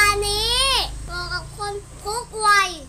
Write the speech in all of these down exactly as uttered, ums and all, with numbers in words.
นี้เหมาะกับคนทุกวัย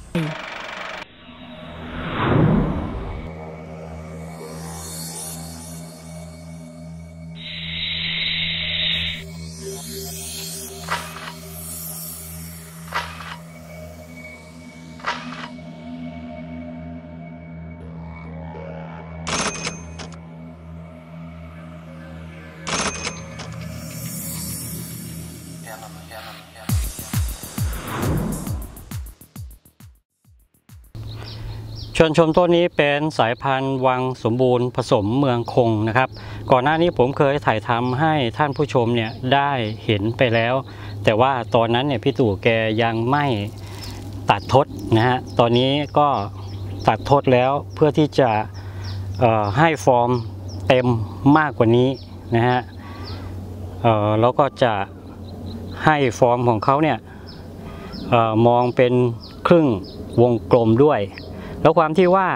ชวนชมต้นนี้เป็นสายพันธุ์วังสมบูรณ์ผสมเมืองคงนะครับก่อนหน้านี้ผมเคยถ่ายทำให้ท่านผู้ชมเนี่ยได้เห็นไปแล้วแต่ว่าตอนนั้นเนี่ยพี่ตู่แกยังไม่ตัดทดนะฮะตอนนี้ก็ตัดทดแล้วเพื่อที่จะเอ่อให้ฟอร์มเต็มมากกว่านี้นะฮะเอ่อแล้วก็จะให้ฟอร์มของเขาเนี่ยเอ่อมองเป็นครึ่งวงกลมด้วยแล้วความที่ว่า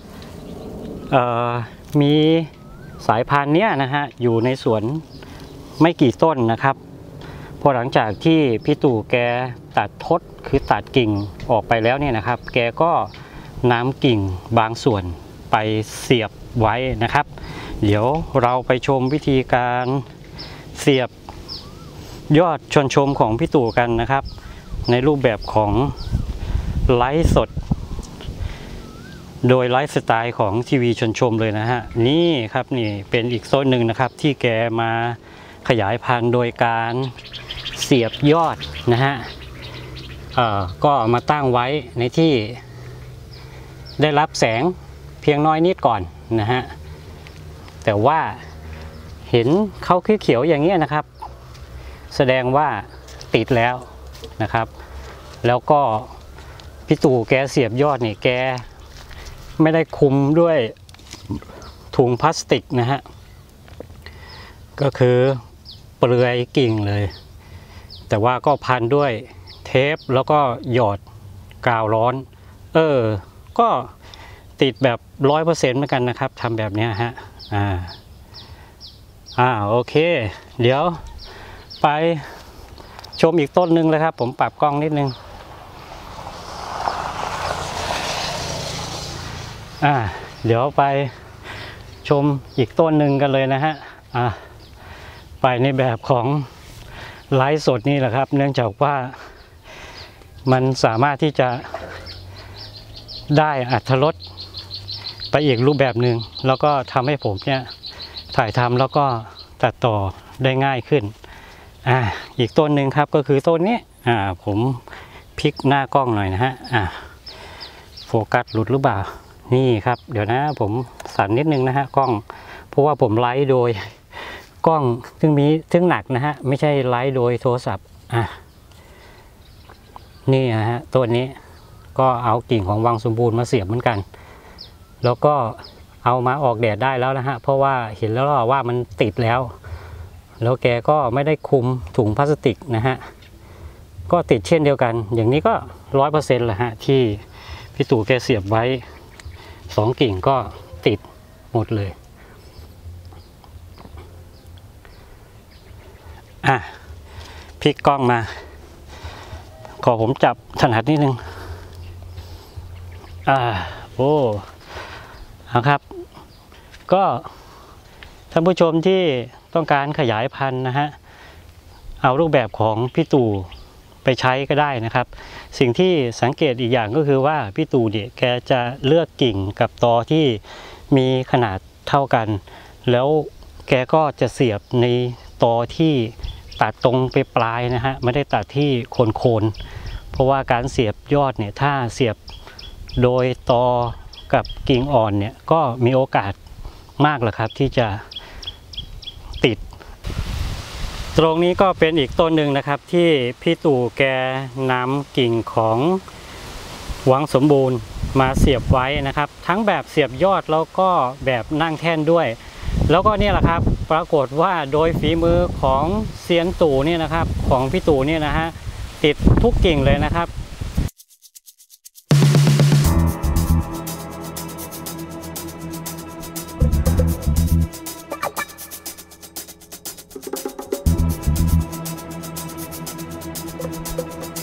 มีสายพันธุ์เนี้ยนะฮะอยู่ในสวนไม่กี่ต้นนะครับพอหลังจากที่พี่ตู่แกตัดทดคือตัดกิ่งออกไปแล้วเนี่ยนะครับแกก็นำกิ่งบางส่วนไปเสียบไว้นะครับเดี๋ยวเราไปชมวิธีการเสียบยอดชวนชมของพี่ตู่กันนะครับในรูปแบบของไลฟ์สดโดยไลฟ์สไตล์ของทีวีชวนชมเลยนะฮะนี่ครับนี่เป็นอีกโซนหนึ่งนะครับที่แกมาขยายพันธุ์โดยการเสียบยอดนะฮะเอ่อก็มาตั้งไว้ในที่ได้รับแสงเพียงน้อยนิดก่อนนะฮะแต่ว่าเห็นเขาเขียวๆอย่างเงี้ยนะครับแสดงว่าติดแล้วนะครับแล้วก็พี่ตู่แกเสียบยอดนี่แกไม่ได้คุมด้วยถุงพลาสติกนะฮะก็คือเปลือยกิ่งเลยแต่ว่าก็พันด้วยเทปแล้วก็หยอดกาวร้อนเออก็ติดแบบร้อยเปอร์เซ็นต์เหมือนกันนะครับทำแบบนี้ฮะอ่าอ่าโอเคเดี๋ยวไปชมอีกต้นหนึ่งเลยครับผมปรับกล้องนิดนึงอ่าเดี๋ยวไปชมอีกต้นหนึ่งกันเลยนะฮะอ่าไปในแบบของไลฟ์สดนี่แหละครับเนื่องจากว่ามันสามารถที่จะได้อรรถรสไปอีกรูปแบบหนึ่งแล้วก็ทำให้ผมเนี่ยถ่ายทำแล้วก็ตัดต่อได้ง่ายขึ้นอ่าอีกต้นหนึ่งครับก็คือต้นนี้อ่าผมพลิกหน้ากล้องหน่อยนะฮะอ่าโฟกัสหลุดหรือเปล่านี่ครับเดี๋ยวนะผมสั่นนิดนึงนะฮะกล้องเพราะว่าผมไลฟ์โดยกล้องซึ่งมีซึ่งหนักนะฮะไม่ใช่ไลฟ์โดยโทรศัพท์อ่ะนี่นะฮะตัวนี้ก็เอากิ่งของวังสมบูรณ์มาเสียบเหมือนกันแล้วก็เอามาออกแดดได้แล้วนะฮะเพราะว่าเห็นแล้วว่ามันติดแล้วแล้วแกก็ไม่ได้คุมถุงพลาสติกนะฮะก็ติดเช่นเดียวกันอย่างนี้ก็ร้อยเปอร์เซ็นต์แหละฮะที่พี่ตู่แกเสียบไว้สองกิ่งก็ติดหมดเลยอ่ะพลิกกล้องมาขอผมจับถนัดนิดนึงอ่าโอ้เอาครับก็ท่านผู้ชมที่ต้องการขยายพันธุ์นะฮะเอารูปแบบของพี่ตู่ไปใช้ก็ได้นะครับสิ่งที่สังเกตอีกอย่างก็คือว่าพี่ตู่เนี่ยแกจะเลือกกิ่งกับตอที่มีขนาดเท่ากันแล้วแกก็จะเสียบในตอที่ตัดตรงไปปลายนะฮะไม่ได้ตัดที่โคนโคนเพราะว่าการเสียบยอดเนี่ยถ้าเสียบโดยตอกับกิ่งอ่อนเนี่ยก็มีโอกาสมากแหละครับที่จะติดตรงนี้ก็เป็นอีกต้นหนึ่งนะครับที่พี่ตู่แกนำกิ่งของวังสมบูรณ์มาเสียบไว้นะครับทั้งแบบเสียบยอดแล้วก็แบบนั่งแท่นด้วยแล้วก็เนี่ยแหละครับปรากฏว่าโดยฝีมือของเซียนตู่เนี่ยนะครับของพี่ตู่เนี่ยนะฮะติดทุกกิ่งเลยนะครับ Thank you.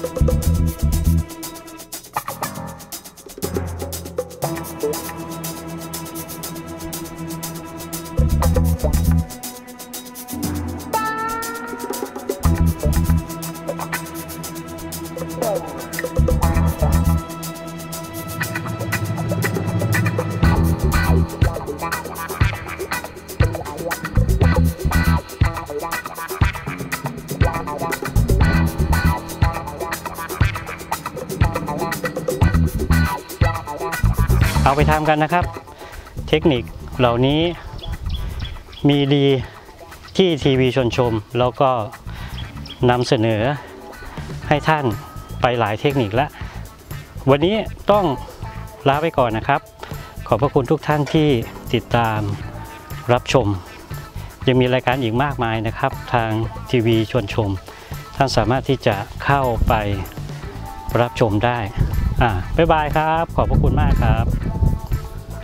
เอาไปทำกันนะครับเทคนิคเหล่านี้มีดีที่ทีวีชวนชมแล้วก็นำเสนอให้ท่านไปหลายเทคนิคแล้ววันนี้ต้องลาไปก่อนนะครับขอบพระคุณทุกท่านที่ติดตามรับชมยังมีรายการอีกมากมายนะครับทางทีวีชวนชมท่านสามารถที่จะเข้าไปรับชมได้อ่าบ๊ายบายครับขอบพระคุณมากครับ